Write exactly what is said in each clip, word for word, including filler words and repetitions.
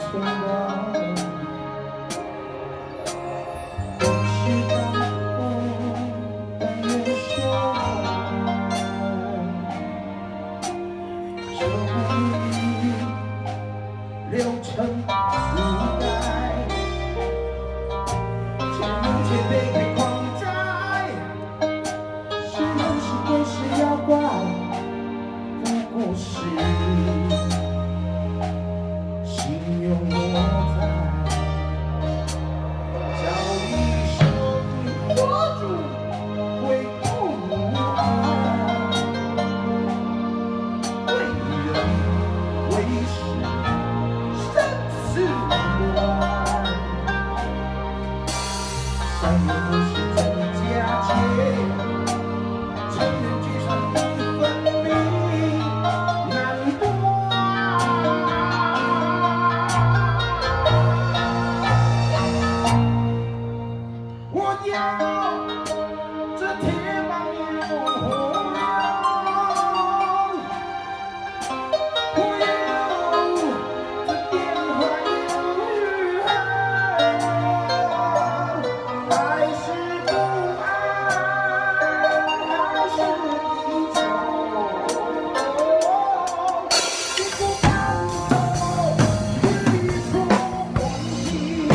情的，不是当风但愿守守护你流成如带，前路前辈开狂哉，是人是鬼是妖怪，不过是。 心有魔在，叫一声佛主会不安，为人为事生死关，善恶不是真假界，承认聚散不分明，难断。 这铁棒有火药，我有这电话有余恨，还是不安，还是离愁，一股感动，欲说还息。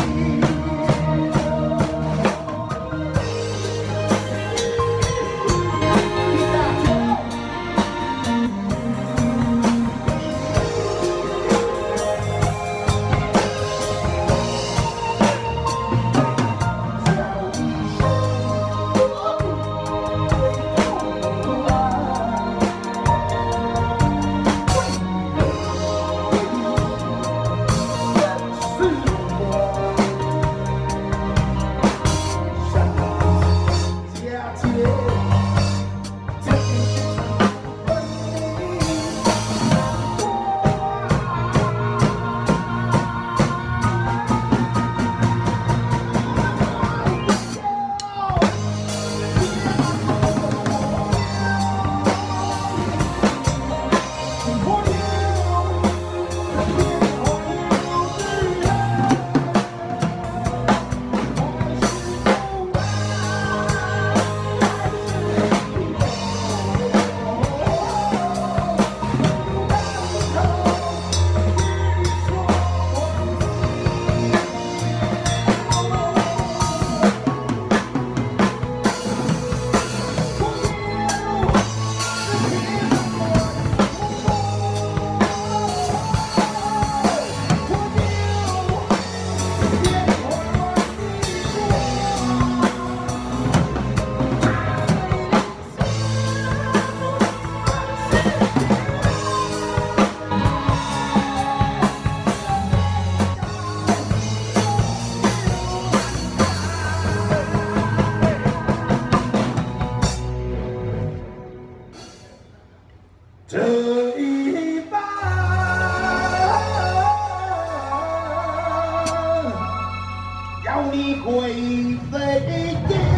这一半要你灰飞烟灭。